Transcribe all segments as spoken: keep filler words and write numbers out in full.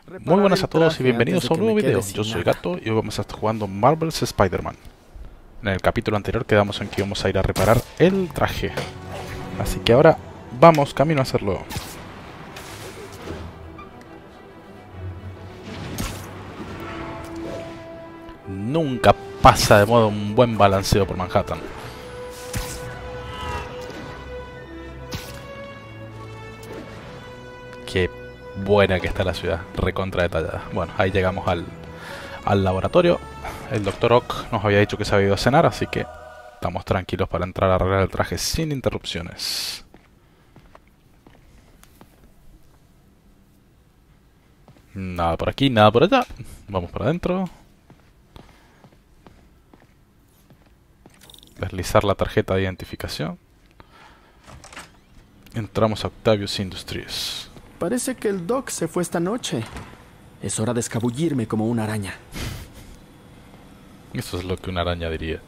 Muy buenas a todos y bienvenidos a un nuevo video. Yo soy Gato y hoy vamos a estar jugando Marvel's Spider-Man. En el capítulo anterior quedamos en que íbamos a ir a reparar el traje. Así que ahora vamos camino a hacerlo. Nunca pasa de modo un buen balanceo por Manhattan. Qué buena que está la ciudad, recontra detallada. Bueno, ahí llegamos al, al laboratorio. El doctor Ock nos había dicho que se había ido a cenar, así que estamos tranquilos para entrar a arreglar el traje sin interrupciones. Nada por aquí, nada por allá. Vamos para adentro. Deslizar la tarjeta de identificación. Entramos a Octavius Industries. Parece que el Doc se fue esta noche. Es hora de escabullirme como una araña. Eso es lo que una araña diría.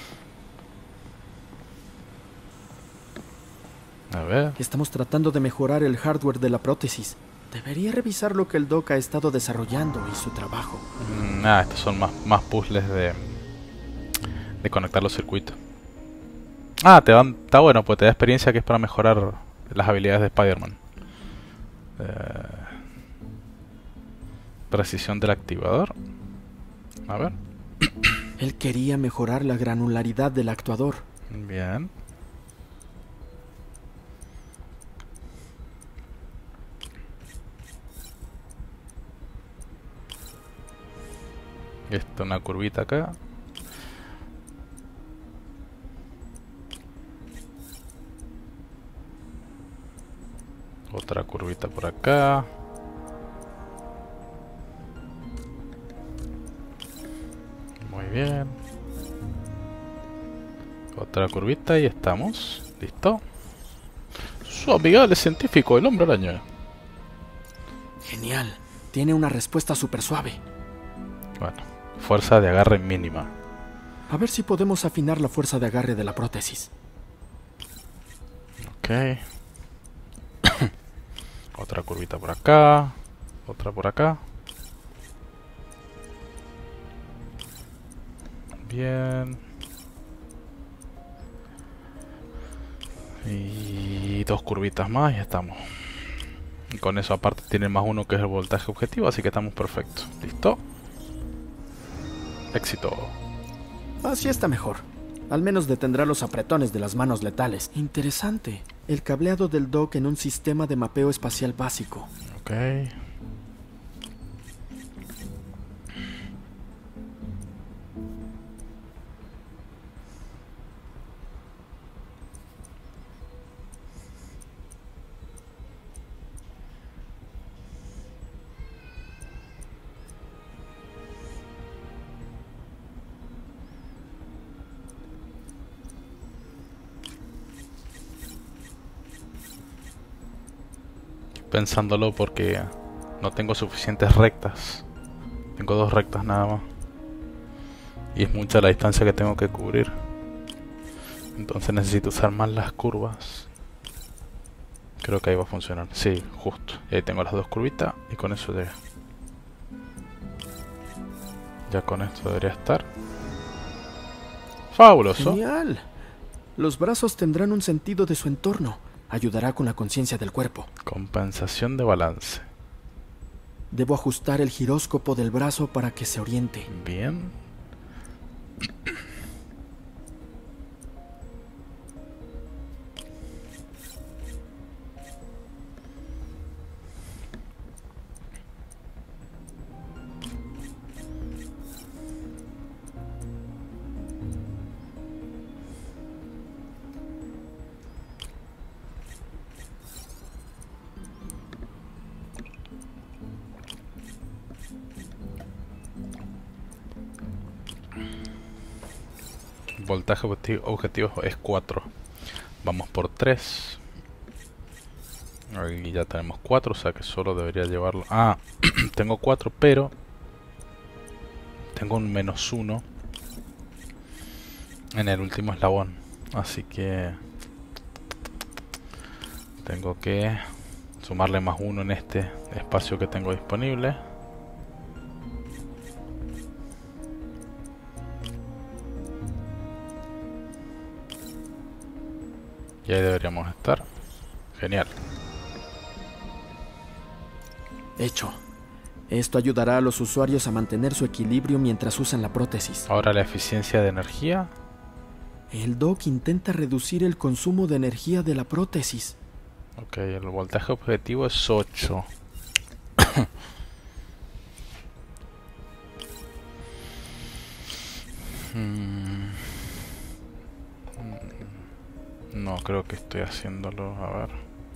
A ver. Estamos tratando de mejorar el hardware de la prótesis. Debería revisar lo que el Doc ha estado desarrollando y su trabajo. Mm, ah, estos son más, más puzzles de, de conectar los circuitos. Ah, te dan, está bueno, pues te da experiencia que es para mejorar las habilidades de Spider-Man. Eh, precisión del activador. A ver. Él quería mejorar la granularidad del actuador. Bien. Esto, una curvita acá. Otra curvita por acá. Muy bien. Otra curvita y estamos. ¿Listo? Su amigable científico, el hombre araña. Genial. Tiene una respuesta súper suave. Bueno, fuerza de agarre mínima. A ver si podemos afinar la fuerza de agarre de la prótesis. Ok. Otra curvita por acá. Otra por acá. Bien. Y dos curvitas más y ya estamos. Y con eso aparte tiene más uno que es el voltaje objetivo, así que estamos perfectos. ¿Listo? Éxito. Así está mejor. Al menos detendrá los apretones de las manos letales. Interesante. El cableado del Doc en un sistema de mapeo espacial básico. Ok. Pensándolo porque no tengo suficientes rectas. Tengo dos rectas nada más. Y es mucha la distancia que tengo que cubrir. Entonces necesito usar más las curvas. Creo que ahí va a funcionar. Sí, justo. Y ahí tengo las dos curvitas y con eso llega. Ya con esto debería estar. Fabuloso. Genial. Los brazos tendrán un sentido de su entorno. Ayudará con la conciencia del cuerpo. Compensación de balance. Debo ajustar el giróscopo del brazo para que se oriente. Bien. Voltaje objetivo, objetivo es cuatro. Vamos por tres. Aquí ya tenemos cuatro, o sea que solo debería llevarlo. Ah, tengo cuatro, pero tengo un menos uno en el último eslabón. Así que tengo que sumarle más uno en este espacio que tengo disponible. Y ahí deberíamos estar. Genial. Hecho. Esto ayudará a los usuarios a mantener su equilibrio mientras usan la prótesis. Ahora la eficiencia de energía. El dock intenta reducir el consumo de energía de la prótesis. Ok, el voltaje objetivo es ocho. hmm. No creo que estoy haciéndolo. A ver.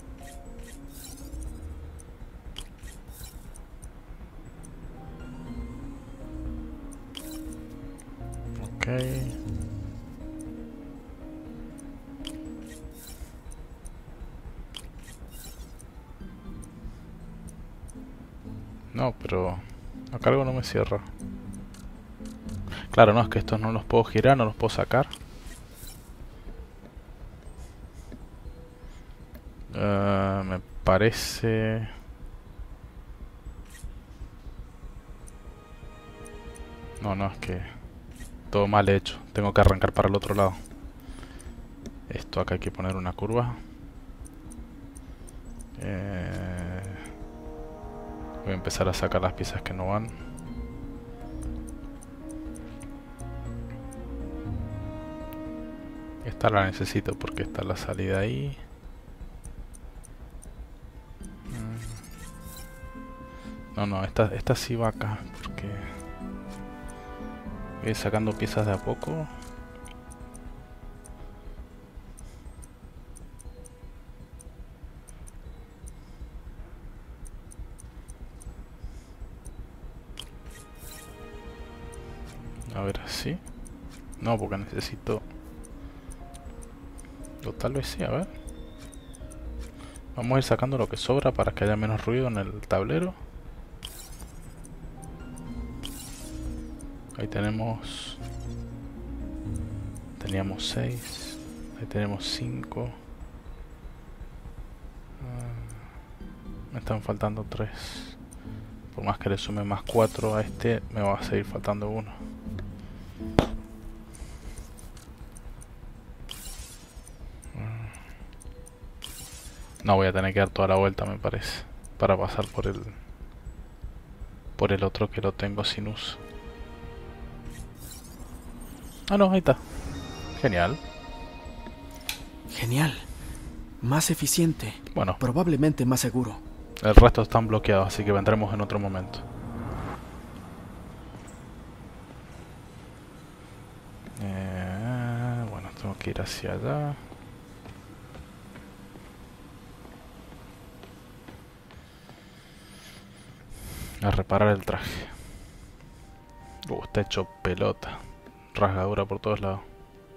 Ok. No, pero acá algo no me cierra. Claro, no, es que estos no los puedo girar, no los puedo sacar. Uh, me parece... No, no, es que... todo mal hecho. Tengo que arrancar para el otro lado. Esto acá hay que poner una curva. Eh... Voy a empezar a sacar las piezas que no van. Esta la necesito porque está la salida ahí. No, no, esta, esta sí va acá porque voy a ir sacando piezas de a poco. A ver, así. No, porque necesito... O tal vez sí, a ver. Vamos a ir sacando lo que sobra para que haya menos ruido en el tablero. Ahí tenemos... Teníamos seis. Ahí tenemos cinco. Uh, me están faltando tres. Por más que le sume más cuatro a este, me va a seguir faltando uno. No, voy a tener que dar toda la vuelta, me parece, para pasar por el por el otro que lo tengo sin uso. Ah, no, ahí está. Genial. Genial. Más eficiente. Bueno, probablemente más seguro. El resto están bloqueados, así que vendremos en otro momento. Eh, bueno, tengo que ir hacia allá. A reparar el traje. Uh, está hecho pelota. Rasgadura por todos lados.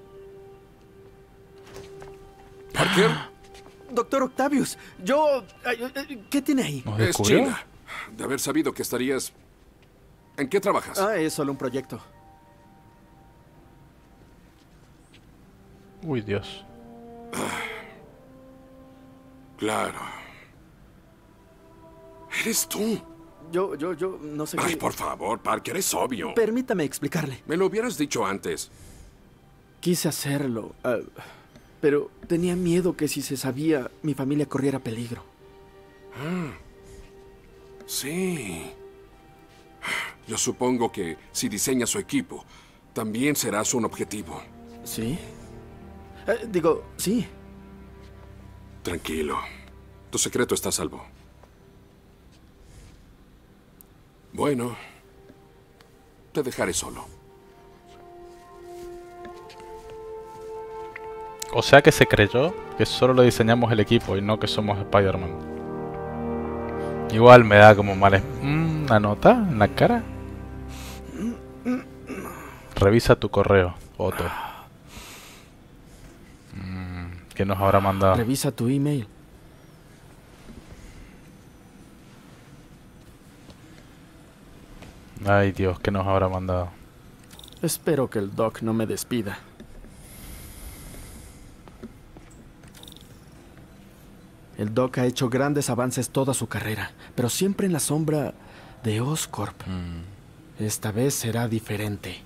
¿Parker? Doctor Octavius, yo... ¿Qué tiene ahí? ¿Nos Es descubrió? China. De haber sabido que estarías... ¿En qué trabajas? Ah, es solo un proyecto. Uy, Dios. Claro. ¿Eres tú? Yo, yo, yo, no sé Ay, qué... por favor, Parker, es obvio. Permítame explicarle. Me lo hubieras dicho antes. Quise hacerlo, uh, pero tenía miedo que si se sabía, mi familia corriera peligro. Ah, sí. Yo supongo que si diseñas su equipo, también serás un objetivo. ¿Sí? Eh, digo, sí. Tranquilo. Tu secreto está a salvo. Bueno, te dejaré solo. O sea que se creyó que solo lo diseñamos el equipo y no que somos Spider-Man. Igual me da como mal... Mm, ¿una nota en la cara? Revisa tu correo, Otto. Mm, ¿qué nos habrá mandado? Revisa tu email. Ay, Dios, ¿qué nos habrá mandado? Espero que el Doc no me despida. El Doc ha hecho grandes avances toda su carrera, pero siempre en la sombra de Oscorp. Mm. Esta vez será diferente.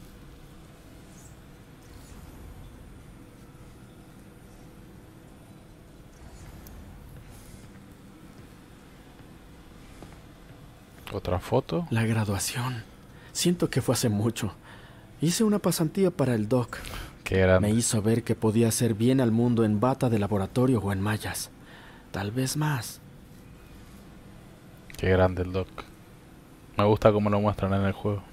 ¿Otra foto? La graduación. Siento que fue hace mucho. Hice una pasantía para el Doc. Qué grande. Me hizo ver que podía hacer bien al mundo en bata de laboratorio o en mallas. Tal vez más. Qué grande el Doc. Me gusta cómo lo muestran en el juego.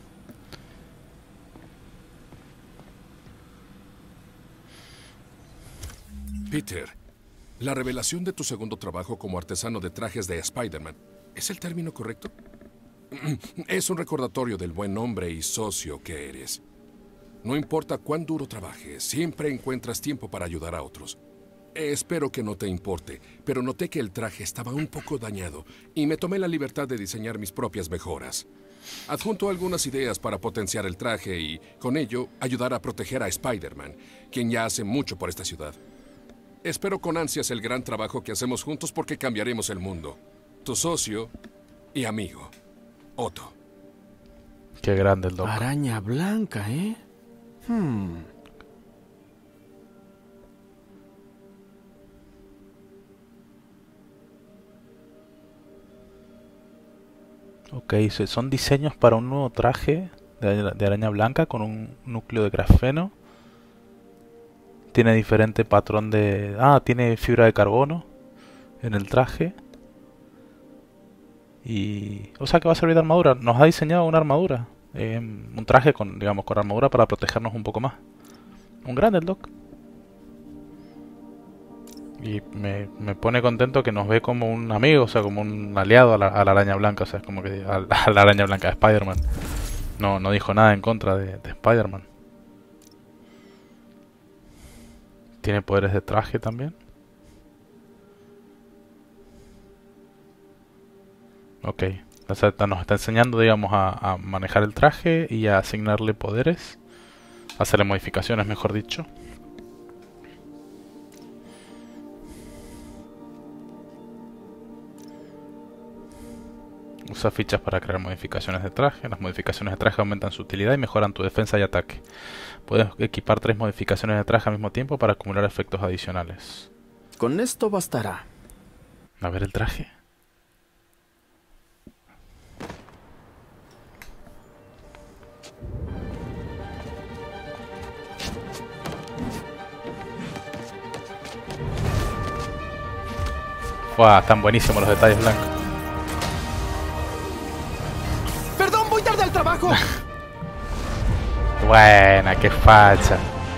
Peter, la revelación de tu segundo trabajo como artesano de trajes de Spider-Man, ¿es el término correcto? Es un recordatorio del buen hombre y socio que eres. No importa cuán duro trabajes, siempre encuentras tiempo para ayudar a otros. Espero que no te importe, pero noté que el traje estaba un poco dañado y me tomé la libertad de diseñar mis propias mejoras. Adjunto algunas ideas para potenciar el traje y, con ello, ayudar a proteger a Spider-Man, quien ya hace mucho por esta ciudad. Espero con ansias el gran trabajo que hacemos juntos porque cambiaremos el mundo. Tu socio y amigo, Otto. Qué grande el Doc. Araña blanca, ¿eh? Hmm... Ok, son diseños para un nuevo traje de, de araña blanca con un núcleo de grafeno. Tiene diferente patrón de... Ah, tiene fibra de carbono en el traje. Y... O sea que va a servir de armadura. Nos ha diseñado una armadura. Eh, un traje con, digamos, con armadura para protegernos un poco más. Un grande el Doc. Y me, me pone contento que nos ve como un amigo, o sea, como un aliado a la, a la araña blanca, o sea, es como que a, a la araña blanca de Spider-Man. No, no dijo nada en contra de, de Spider-Man. Tiene poderes de traje también. Ok, o sea, nos está enseñando, digamos, a, a manejar el traje y a asignarle poderes. Hacerle modificaciones, mejor dicho. Usa fichas para crear modificaciones de traje. Las modificaciones de traje aumentan su utilidad y mejoran tu defensa y ataque. Puedes equipar tres modificaciones de traje al mismo tiempo para acumular efectos adicionales. Con esto bastará. A ver el traje. Wow, están buenísimos los detalles blancos. ¡Del trabajo! Buena, qué facha.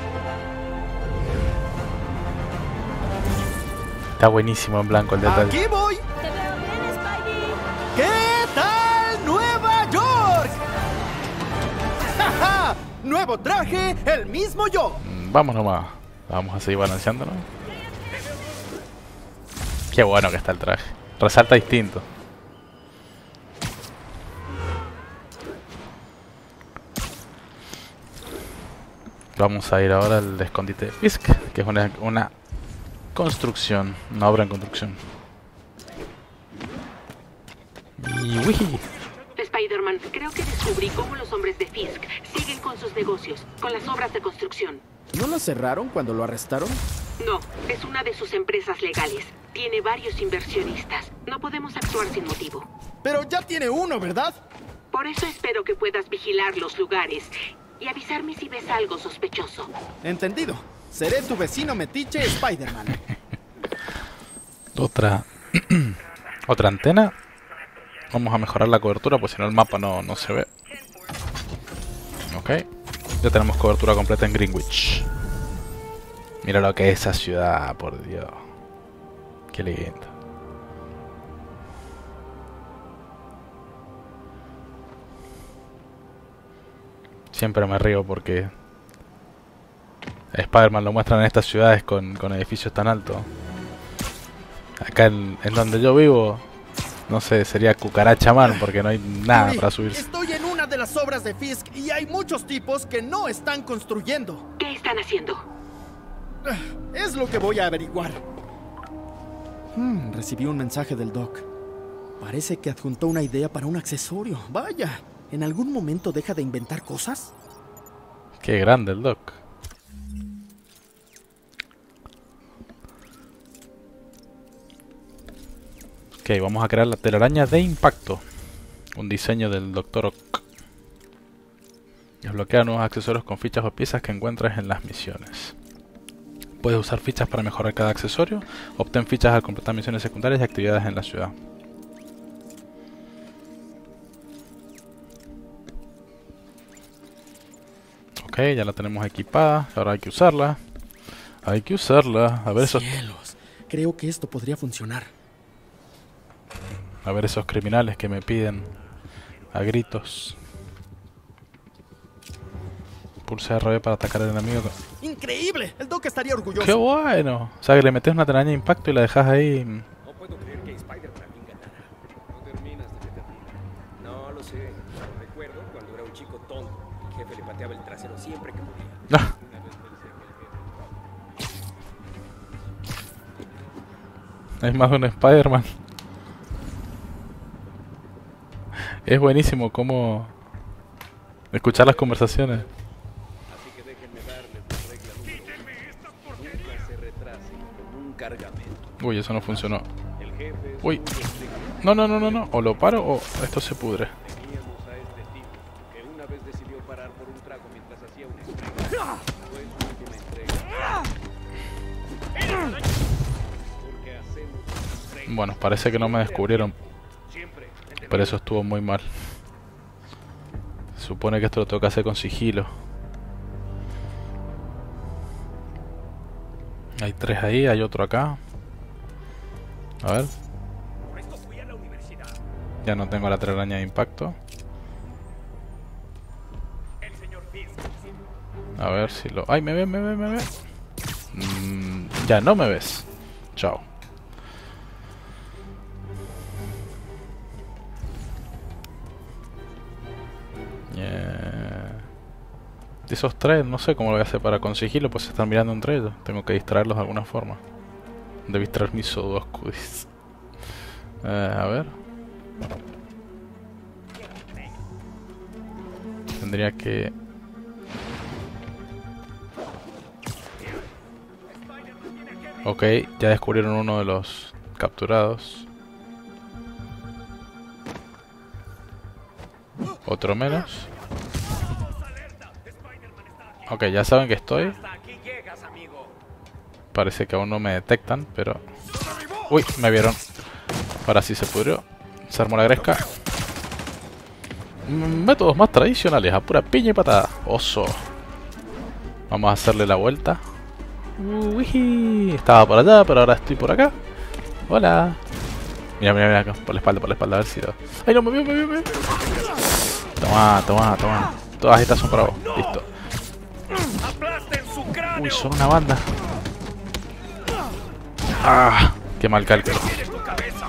Está buenísimo en blanco el detalle. ¡Aquí voy! ¡Te veo bien, Spidey! ¿Qué tal Nueva York? ¡Ja, ja! Nuevo traje, el mismo yo. Mm, vamos nomás. Vamos a seguir balanceándonos. Qué bueno que está el traje. Resalta distinto. Vamos a ir ahora al escondite de Fisk, que es una, una construcción, una obra en construcción. Y ¡wii! Spider-Man, creo que descubrí cómo los hombres de Fisk siguen con sus negocios, con las obras de construcción. ¿No lo cerraron cuando lo arrestaron? No, es una de sus empresas legales. Tiene varios inversionistas. No podemos actuar sin motivo. Pero ya tiene uno, ¿verdad? Por eso espero que puedas vigilar los lugares y avisarme si ves algo sospechoso. Entendido. Seré tu vecino metiche Spider-Man. Otra... Otra antena. Vamos a mejorar la cobertura, pues si no el mapa no, no se ve. Ok. Ya tenemos cobertura completa en Greenwich. Mira lo que es esa ciudad, por Dios. Qué lindo. Siempre me río porque Spider-Man lo muestran en estas ciudades con, con edificios tan altos. Acá en, en donde yo vivo, no sé, sería Cucaracha Man porque no hay nada Yuri, para subirse. Estoy en una de las obras de Fisk y hay muchos tipos que no están construyendo. ¿Qué están haciendo? Es lo que voy a averiguar. Hmm, recibí un mensaje del Doc. Parece que adjuntó una idea para un accesorio. Vaya, ¿en algún momento deja de inventar cosas? Qué grande el Doc. Ok, vamos a crear la telaraña de impacto. Un diseño del doctor Ock. Desbloquea nuevos accesorios con fichas o piezas que encuentres en las misiones. Puedes usar fichas para mejorar cada accesorio. Obtén fichas al completar misiones secundarias y actividades en la ciudad. Ok, ya la tenemos equipada. Ahora hay que usarla. Hay que usarla. A ver esos... Cielos, creo que esto podría funcionar. A ver esos criminales que me piden a gritos. Pulsa R B para atacar al enemigo. ¡Increíble! El Doc estaría orgulloso. ¡Qué bueno! O sea, que le metes una telaraña de impacto y la dejas ahí. No puedo creer que Spider también ganara. No terminas de meterlo. No lo sé. Recuerdo cuando era un chico tonto. El jefe le pateaba el trasero siempre que podía. Ah. Hay más de un Spider-Man. Es buenísimo cómo escuchar las conversaciones. Así que déjenme darles la regla número uno. Nunca se retrasen con un cargamento. Uy, eso no funcionó. El jefe es Uy. un estricto. No, no, no, no, no. O lo paro o esto se pudre. Teníamos a este tipo que una vez decidió parar por un trago mientras hacía una entrega. Fue su última entrega. Porque hacemos entregas. Bueno, parece que no me descubrieron. Siempre. Pero eso estuvo muy mal. Se supone que esto lo tengo que hacer con sigilo. Hay tres ahí, hay otro acá. A ver. Por esto fui a la universidad. Ya no tengo la telaraña de impacto. El señor Fisk. A ver si lo... ¡Ay, me ve, me ve, me ve! Mm, ya no me ves. Chao. Yeah. De esos tres, no sé cómo lo voy a hacer para conseguirlo, pues se están mirando entre ellos. Tengo que distraerlos de alguna forma. De distraer mis Sodoscudis. Eh, a ver. Tendría que... Ok, ya descubrieron uno de los capturados. Otro menos. Ok, ya saben que estoy. Hasta aquí llegas, amigo. Parece que aún no me detectan, pero... Uy, me vieron. Ahora sí se pudrió. Se armó la gresca. Mm, Métodos más tradicionales, a pura piña y patada. Oso. Vamos a hacerle la vuelta. Uy, estaba por allá, pero ahora estoy por acá. Hola. Mira, mira, mira, acá, por la espalda, por la espalda, a ver si lo... ¡Ay, no, me vio, me vio, me vio! Toma, toma, toma. Todas estas son para vos. Listo. ¡Aplasten su cráneo! Uy, son una banda. Ah, qué mal cálculo. ¡Tienes tu cabeza!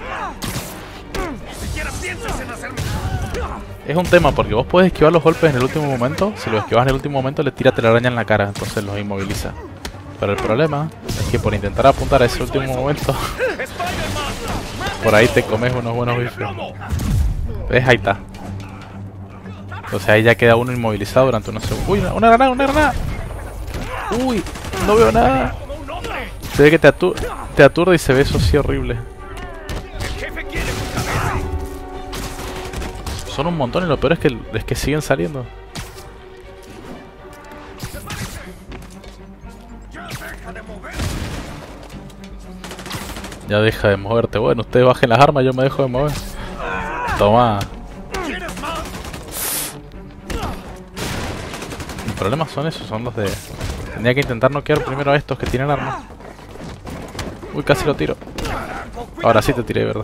Ni siquiera piensas en hacerme. Es un tema porque vos podés esquivar los golpes en el último momento. Si los esquivas en el último momento, le tira telaraña en la cara, entonces los inmoviliza. Pero el problema es que por intentar apuntar a ese último momento, por ahí te comes unos buenos bifes. ¿Ves? Ahí está. Entonces ahí ya queda uno inmovilizado durante unos segundos. ¡Uy! ¡Una granada! ¡Una granada! ¡Uy! No veo nada. Se ve que te, atu te aturde y se ve eso así horrible. Son un montón y lo peor es que, es que siguen saliendo. Ya deja de moverte. Bueno, ustedes bajen las armas, yo me dejo de mover. Toma. El problema son esos, son los de... Tenía que intentar noquear primero a estos que tienen armas. Uy, casi lo tiro. Ahora sí te tiré, ¿verdad?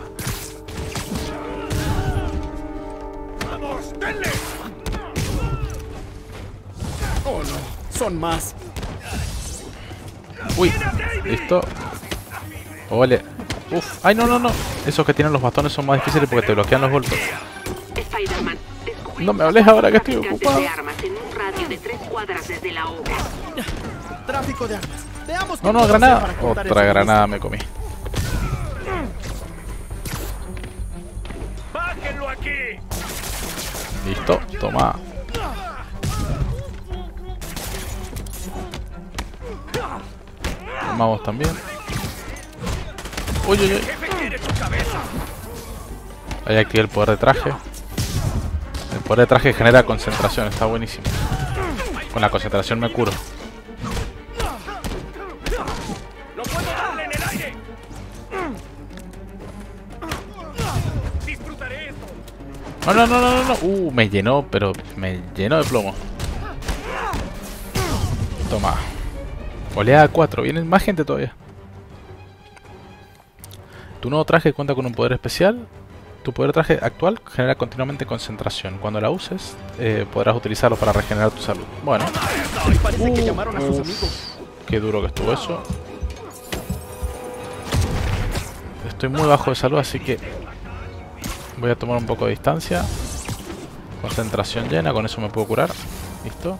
Oh no, son más. Uy, listo. Ole. Uf, ay no, no, no. Esos que tienen los bastones son más difíciles porque te bloquean los golpes. Spider-Man, descubrí No me hables ahora que estoy traficantes ocupado. de armas en un radio de tres cuadras desde la obra. Tráfico de armas. Veamos No, qué no, puedo granada. hacer para cortar Otra ese granada me comí. aquí! Listo, toma. Tomamos también. Uy, uy, uy. ¡Jefe quiere tu cabeza! Ahí activé el poder de traje. El poder de traje genera concentración, está buenísimo. Con la concentración me curo. ¡No puedo darle en el aire! ¡Disfrutaré esto! No, no, no, no, no, no. Uh, me llenó, pero me llenó de plomo. Toma. Oleada cuatro, vienen más gente todavía. Tu nuevo traje cuenta con un poder especial. Tu poder de traje actual genera continuamente concentración. Cuando la uses, eh, podrás utilizarlo para regenerar tu salud. Bueno. Parece que Uh, llamaron a sus uf, amigos. qué duro que estuvo eso. Estoy muy bajo de salud, así que voy a tomar un poco de distancia. Concentración llena, con eso me puedo curar. Listo.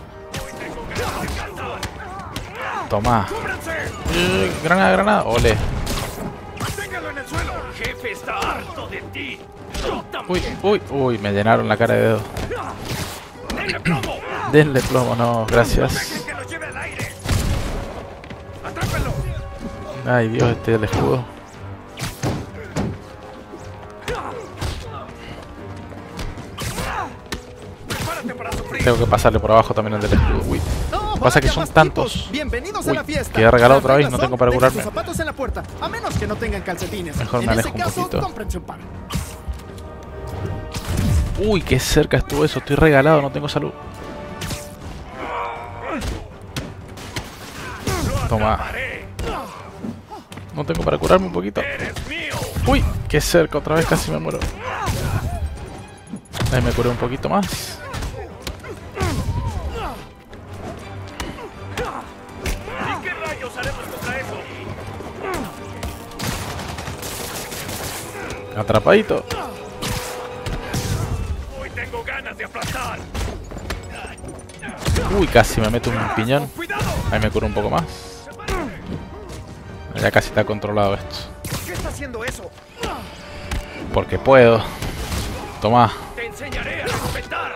Toma. Eh, granada, granada. Ole. ¡Manténgalo en el suelo! ¡Jefe está harto de ti! ¡Yo Uy, también! uy, uy, me llenaron la cara de dedo. ¡Denle plomo! Denle plomo, no, gracias. ¡Dejen que lo lleve al aire! ¡Atrápenlo! Ay, Dios, este es el escudo. ¡Prepárate para sufrir! Tengo que pasarle por abajo también el del escudo. Uy. No, Pasa que vaya son más tantos. tipos. Bienvenidos Uy, a la fiesta. quedé regalado Las otra vez, reglas no tengo son, para dejen curarme. sus zapatos en la puerta, a menos que no tengan calcetines. Mejor me en alejo ese un caso, poquito. cómprense un par. Uy, qué cerca estuvo eso. Estoy regalado, no tengo salud. Toma. No tengo para curarme un poquito. ¡Eres mío! Uy, qué cerca, otra vez casi me muero. Ahí me curé un poquito más. ¿Y qué rayos haremos contra eso? Atrapadito. Hoy tengo ganas de aplastar. Uy, casi me meto un piñón. ¡Cuidado! Ahí me curo un poco más. Ya casi está controlado esto. ¿Por qué está haciendo eso? Porque puedo. Toma. Te enseñaré a respetar.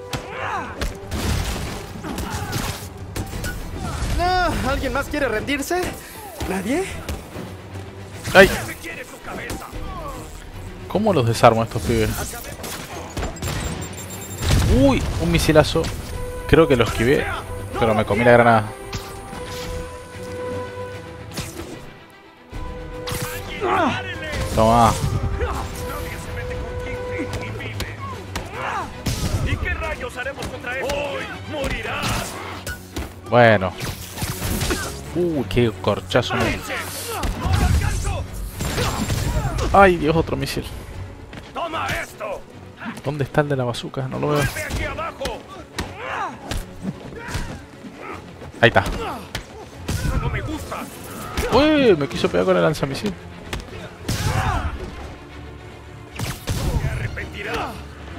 Ah, ¿alguien más quiere rendirse? ¿Nadie? ¡Ay! ¿Qué quiere su cabeza? ¿Cómo los desarmo a estos pibes? Uy, un misilazo. Creo que lo esquivé, pero me comí la granada. Toma. Nadie se mete con Kingsley y vive. ¿Y qué rayos haremos contra eso? Hoy morirás. Bueno. Uy, qué corchazo. me- ¡No lo alcanzo! Ay, Dios, otro misil. ¡Toma esto! ¿Dónde está el de la bazooka? No lo veo. ¡Vuelve aquí abajo! Ahí está. ¡No me gusta! Uy, me quiso pegar con el lanzamisil. ¡Me arrepentirá!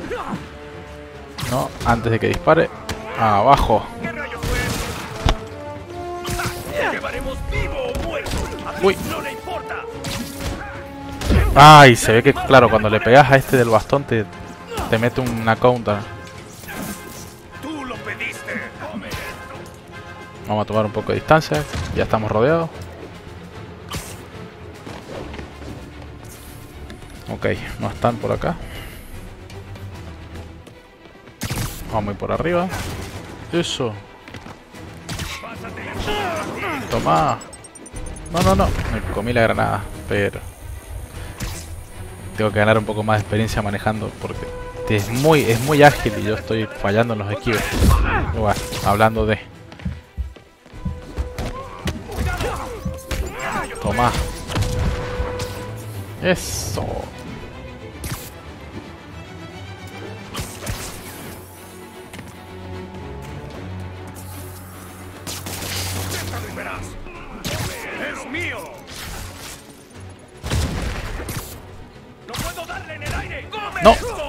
No, antes de que dispare. Abajo. ¿Qué rayos fue eso? ¡Te llevaremos vivo o muerto! ¡A ti Uy. no le importa! Ay, se ve que, claro, cuando le pegas a este del bastón te, te mete una counter. ¡Tú lo pediste! ¡Come esto! Vamos a tomar un poco de distancia. Ya estamos rodeados. Ok, no están por acá. Vamos a ir por arriba. Eso. Toma. No, no, no. Me comí la granada, pero tengo que ganar un poco más de experiencia manejando porque es muy, es muy ágil y yo estoy fallando en los esquives. Igual, hablando de. Toma. Eso. ¡Déjalo y verás! ¡Es mío! ¡No puedo darle en el aire! ¡Come No. esto!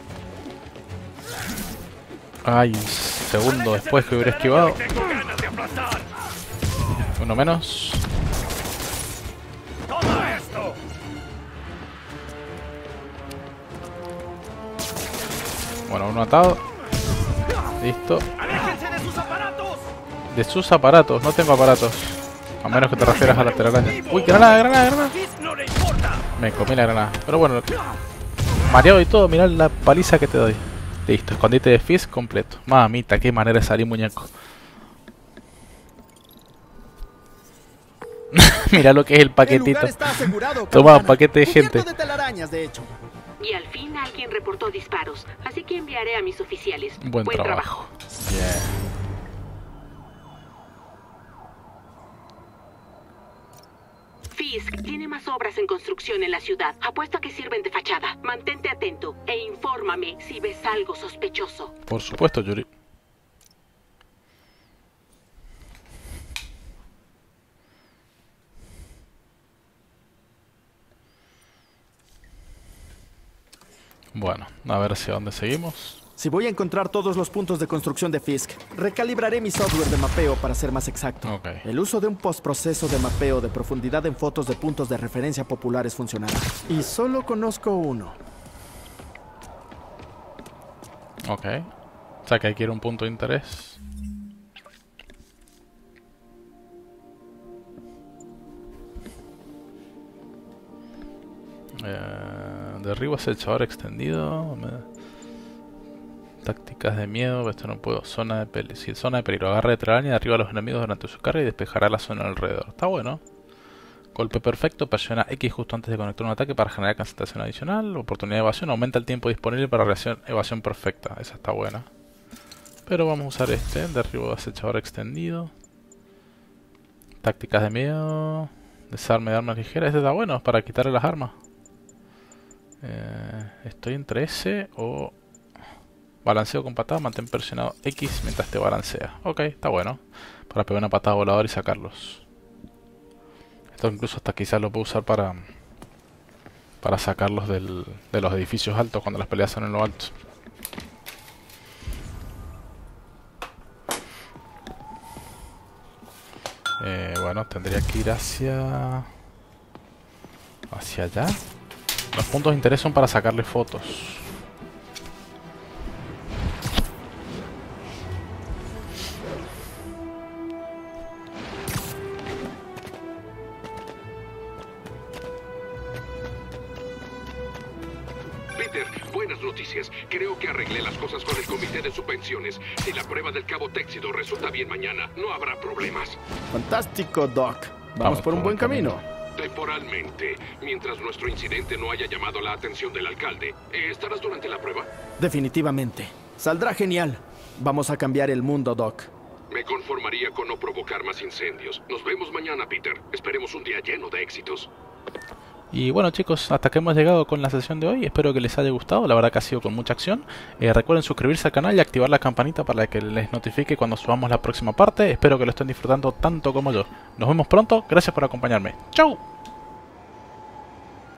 Ay, un segundo después que hubiera esquivado. Tengo ganas de aplastar. Uno menos. ¡Toma esto! Bueno, uno atado. Listo. ¡Aléjense de sus aparatos! De sus aparatos, no tengo aparatos. A menos que te refieras a la telaraña. Uy, granada, granada, granada. No le importa. Me comí la granada. Pero bueno, mareado y todo, mirá la paliza que te doy. Listo, escondite de Fisk completo. Mamita, qué manera de salir, muñeco. Mirá lo que es el paquetito. El lugar está asegurado, Toma, capitana. paquete de Cubierto gente. de telarañas, de hecho. Y al fin alguien reportó disparos, así que enviaré a mis oficiales. Buen trabajo. Bien. Fisk tiene más obras en construcción en la ciudad. Apuesto a que sirven de fachada. Mantente atento e infórmame si ves algo sospechoso. Por supuesto, Yuri. Bueno, a ver hacia dónde seguimos. Si voy a encontrar todos los puntos de construcción de Fisk, recalibraré mi software de mapeo para ser más exacto. Ok. El uso de un postproceso de mapeo de profundidad en fotos de puntos de referencia populares funcionará. Y solo conozco uno. Ok. O sea que aquí era un punto de interés. Eh, derribo acechador extendido. Me... Tácticas de miedo, esto no puedo. Zona de peligro. Sí, zona de peligro. Agarre de telaraña y derriba a los enemigos durante su carga y despejará la zona alrededor. Está bueno. Golpe perfecto. Presiona X justo antes de conectar un ataque para generar concentración adicional. Oportunidad de evasión. Aumenta el tiempo disponible para reacción evasión perfecta. Esa está buena. Pero vamos a usar este. Derribo de acechador extendido. Tácticas de miedo. Desarme de armas ligeras. Este está bueno para quitarle las armas. Eh, estoy entre ese o... Balanceo con patada, mantén presionado X mientras te balancea. Ok, está bueno. Para pegar una patada voladora y sacarlos. Esto incluso hasta quizás lo puedo usar para... Para sacarlos del, de los edificios altos cuando las peleas son en lo alto. Eh, bueno, tendría que ir hacia... Hacia allá. Los puntos de interés son para sacarle fotos. Peter, buenas noticias. Creo que arreglé las cosas con el comité de subvenciones. Si la prueba del Cabo Téxido resulta bien mañana, no habrá problemas. Fantástico, Doc. Vamos, Vamos por un buen camino. Temporalmente, mientras nuestro incidente no haya llamado la atención del alcalde. ¿Estarás durante la prueba? Definitivamente. Saldrá genial. Vamos a cambiar el mundo, Doc. Me conformaría con no provocar más incendios. Nos vemos mañana, Peter. Esperemos un día lleno de éxitos. Y bueno, chicos, hasta que hemos llegado con la sesión de hoy. Espero que les haya gustado, la verdad que ha sido con mucha acción. eh, Recuerden suscribirse al canal y activar la campanita para que les notifique cuando subamos la próxima parte. Espero que lo estén disfrutando tanto como yo. Nos vemos pronto, gracias por acompañarme. ¡Chau!